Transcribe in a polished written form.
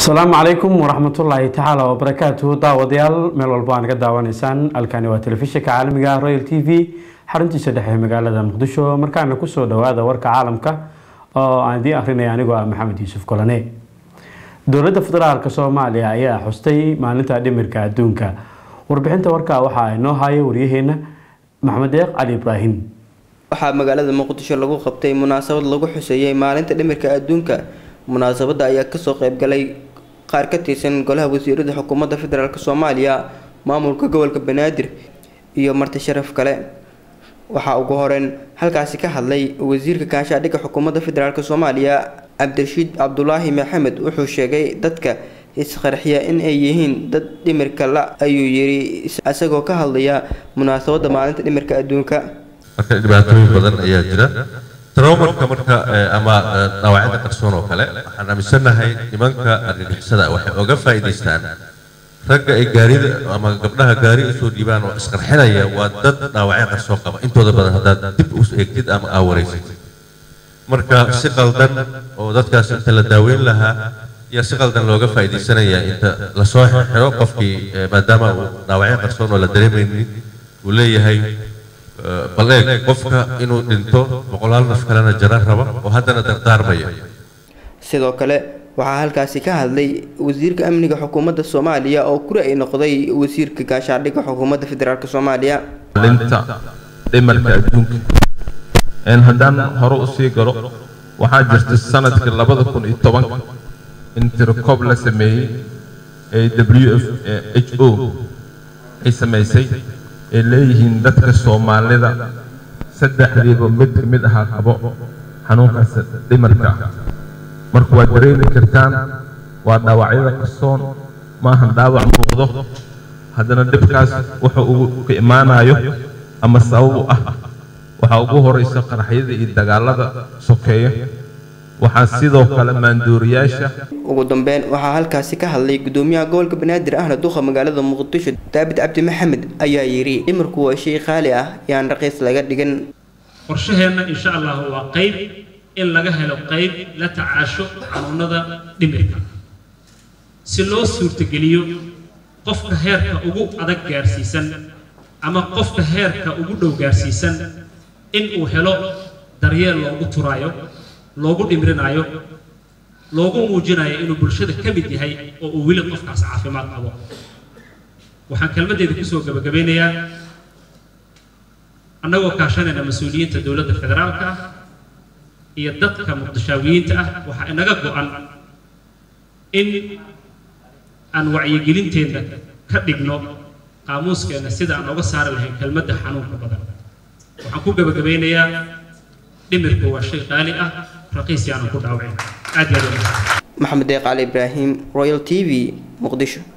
السلام عليكم ورحمة الله تعالى وبركاته داوديال ميل والبان قد داوانيسان الكاني وتلفزيونك عالمي رويال تي في حرنتي سدحي مقالة مقدشو مركانا كسو دوادا وركا عالمك عندي أخرين يانيقوا محمد يوسف كولاني دولة فدرالك سوماليا ayaa xustay maalinta dhimirka adduunka warbixinta warka waxa inoo hayo wariyaheenna Maxamed Deeq Ali Ibrahim waxa magaalada Muqdisho lagu qabtay munaasabad lagu xuseeyay maalinta dhimirka adduunka munaasabada ayaa ka soo qayb galay qaar ka tirsan golaha wasiirada xukuumadda federaalka Soomaaliya maamulka gobolka Banaadir iyo marti sharaf kale waxa ugu horeen halkaasi ka hadlay wasiirka kaashaadhiga xukuumadda federaalka Soomaaliya Abdirashiid Abdullaahi Maxamed wuxuu sheegay dadka isqarxiya in ay yihiin dad dhimirka la ayuu yiri asagoo ka hadlaya munaasabada maalinta dhimirka adduunka marka dhibaatooyin badan ayaa jira trawmarka marka ama dhaawacada qarsoon oo kale waxaan aaminsanahay nimanka argagixisada waxay uga faa'iideystaan ragga ay gaarida ama gabdhaha gaari soo dhiibaan oo isqarxinaya waa dad dhaawacyo qarsoon qaba intooda badan hadda dib u eegtid ama awareysid marka si qaldan oo dadkaas inta la daaweyn lahaa iyo si qaldan looga faa'iideysanaya inta la soo xiro qofkii maadaama uu dhaawacyo qarsoon oo la dareemaynin uu leeyahay baleeg qofka inuu dhinto boqolaal naf kalena jaran raba oo haddana dardaarmaya sidoo kale waxaa halkaasi ka hadlay wasiirka amniga xukuumadda Soomaaliya oo kuri ay noqday wasiirka kaashaadhiga xukuumadda federaalka Soomaaliya maalinta dhimirka adduunka haddaan hore u sii galo waxaa jirta sanadkii 2010 in tirkoob la sameeyay WHO ay sameysay ee leeyihiin dadka Soomaalida saddexdiiba mid aha qabo xanuunkaas dhimirka marka waa dareemi kartaan waa dhaawacyada qarsoon ma ahan dhaawac muuqdo haddana dhibkaas wuxuu ka imaanayo ama sabab ah waxa ugu horeysa qaraxyada iyo dagaalada sokeeya waxaa sidoo kale maandooriyaasha ugu dambeyn waxaa halkaasi ka hadlay gudoomiyaha gobolka Banaadir ahna duqa magaalada Muqdisho Daabid Cabdi Maxamed ayaa yiri dhimirku waa shay qaali ah yaan raqiis laga dhigan qorshaheena insha Allah waa qayb in laga helo qayb la tacaasho xanuunada dhimirka si loo suurtageliyo qofka heerka ugu adag gaarsiisan ama qofka heerka ugu dhow gaarsiisan in uu helo daryeel loogu turaayo loogu dhimrinayo loogu muujinayo inuu bulshada ka mid yahay oo uu weli qofkaas caafimaad qabo waxaan kalmadeeda ku soo gabagabeynayaa annagoo kaashanayna mas'uuliyiinta dowladda federaalka iyo dadka muqdishaawiyiinta ah waxa inaga go'an in aan wacyigelinteena ka dhigno qaamuuskeena sida aan uga saari lahayn kelmadda xanuunka badan waxaan ku gabagabeynayaa dhimirku waa shay qaali ah raqiis yaan ku dhaawacin aad iyo aad Maxamed Deeq Ali Ibrahim Royal TV Muqdisho